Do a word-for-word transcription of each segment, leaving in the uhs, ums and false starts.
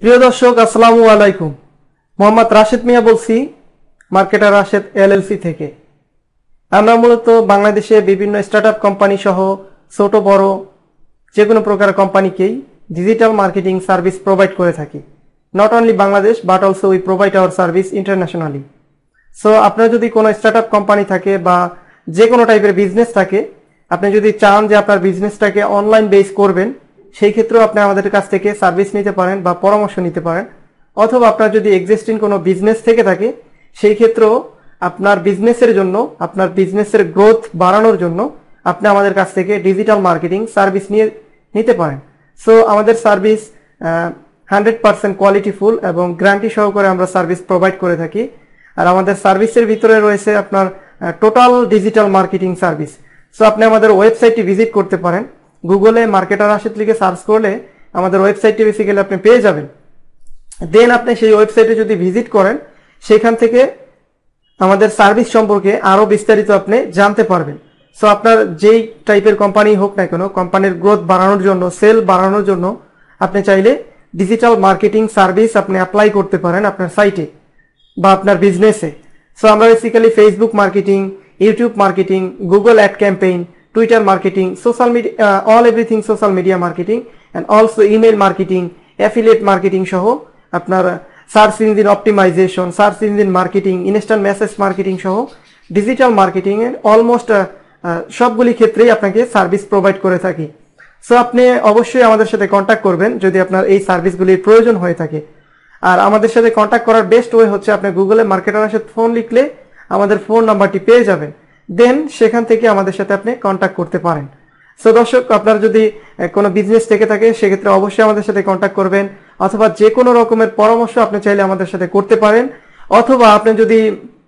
প্রিয় দর্শক, আসসালামু আলাইকুম। মোহাম্মদ রাশেদ মিয়া বলছি, মার্কেটার রাশেদ এলএলসি থেকে। আমরা মূলত বাংলাদেশে বিভিন্ন স্টার্টআপ কোম্পানি সহ ছোট বড় যে কোনো প্রকার কোম্পানিকেই ডিজিটাল মার্কেটিং সার্ভিস প্রোভাইড করে থাকি। Not only Bangladesh but also we provide our service internationally. So আপনার যদি কোনো স্টার্টআপ কোম্পানি থাকে বা যে কোনো টাইপের বিজনেস থাকে, আপনি যদি চান যে আপনার বিজনেসটাকে অনলাইন বেস করবেন, সেই ক্ষেত্রেও আপনি আমাদের কাছ থেকে সার্ভিস নিতে পারেন বা পরামর্শ নিতে পারেন। অথবা আপনার যদি এক্সিস্টিং কোনো বিজনেস থেকে থাকে, সেই ক্ষেত্রেও আপনার বিজনেসের জন্য, আপনার বিজনেসের গ্রোথ বাড়ানোর জন্য আপনি আমাদের কাছ থেকে ডিজিটাল মার্কেটিং সার্ভিস নিয়ে নিতে পারেন। সো আমাদের সার্ভিস হান্ড্রেড পার্সেন্ট কোয়ালিটিফুল এবং গ্যারান্টি সহকারে আমরা সার্ভিস প্রোভাইড করে থাকি। আর আমাদের সার্ভিসের ভিতরে রয়েছে আপনার total digital marketing service. So আপনি আমাদের ওয়েবসাইটটি ভিজিট করতে পারেন। গুগলে মার্কেটার রাশেদ লিখে সার্চ করলে আমাদের ওয়েবসাইটটি বেসিক্যালি আপনি পেয়ে যাবেন। দেন আপনি সেই ওয়েবসাইটে যদি ভিজিট করেন, সেখান থেকে আমাদের সার্ভিস সম্পর্কে আরো বিস্তারিত আপনি জানতে পারবেন। সো আপনার যেই টাইপের কোম্পানি হোক না কেন, কোম্পানির গ্রোথ বাড়ানোর জন্য, সেল বাড়ানোর জন্য আপনি চাইলে ডিজিটাল মার্কেটিং সার্ভিস আপনি অ্যাপ্লাই করতে পারেন আপনার সাইটে বা আপনার বিজনেসে। সো আমরা basically Facebook marketing, YouTube marketing, Google ad campaign, Twitter marketing, social media, all everything social media marketing and also email marketing, affiliate marketing সহ আপনার search engine optimisation, search engine marketing, instant message marketing সহ digital marketing এর almost সবগুলি ক্ষেত্রেই আপনাকে service provide করে থাকি। So আপনি অবশ্যই আমাদের সাথে কন্ট্যাক্ট করবেন যদি আপনার এই সার্ভিসগুলির প্রয়োজন হয়ে থাকে। আর আমাদের সাথে কন্ট্যাক্ট করার বেস্ট ওয়ে হচ্ছে আপনি গুগলে মার্কেটার রাশেদ ফোন লিখলে আমাদের ফোন নাম্বারটি পেয়ে যাবেন। দেন সেখান থেকে আমাদের সাথে আপনি কন্ট্যাক্ট করতে পারেন। সো দর্শক, আপনার যদি কোনো বিজনেস থেকে থাকে সেক্ষেত্রে অবশ্যই আমাদের সাথে কন্ট্যাক্ট করবেন, অথবা যে কোনো রকমের পরামর্শ আপনি চাইলে আমাদের সাথে করতে পারেন। অথবা আপনি যদি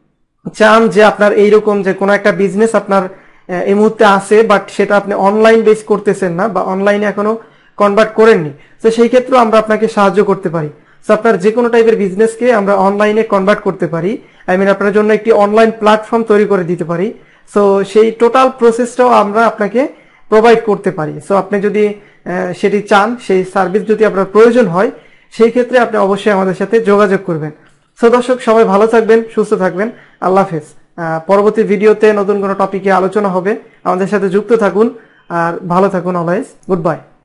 চান যে আপনার এইরকম যে কোনো একটা বিজনেস আপনার এই মুহূর্তে আছে বাট সেটা আপনি অনলাইন বেস করতেছেন না বা অনলাইনে এখনো কনভার্ট করেননি, তো সেই ক্ষেত্রেও আমরা আপনাকে সাহায্য করতে পারি। সো আপনার যে কোনো টাইপের বিজনেসকে আমরা অনলাইনে কনভার্ট করতে পারি, আই মিন আপনার জন্য একটি অনলাইন প্ল্যাটফর্ম তৈরি করে দিতে পারি। সো সেই টোটাল প্রসেসটাও আমরা আপনাকে প্রোভাইড করতে পারি। সো আপনি যদি সেটি চান, সেই সার্ভিস যদি আপনার প্রয়োজন হয়, সেই ক্ষেত্রে আপনি অবশ্যই আমাদের সাথে যোগাযোগ করবেন। সো দর্শক, সবাই ভালো থাকবেন, সুস্থ থাকবেন, আল্লাহ হাফেজ। পরবর্তী ভিডিওতে নতুন কোনো টপিকে আলোচনা হবে, আমাদের সাথে যুক্ত থাকুন আর ভালো থাকুন। Always good bye.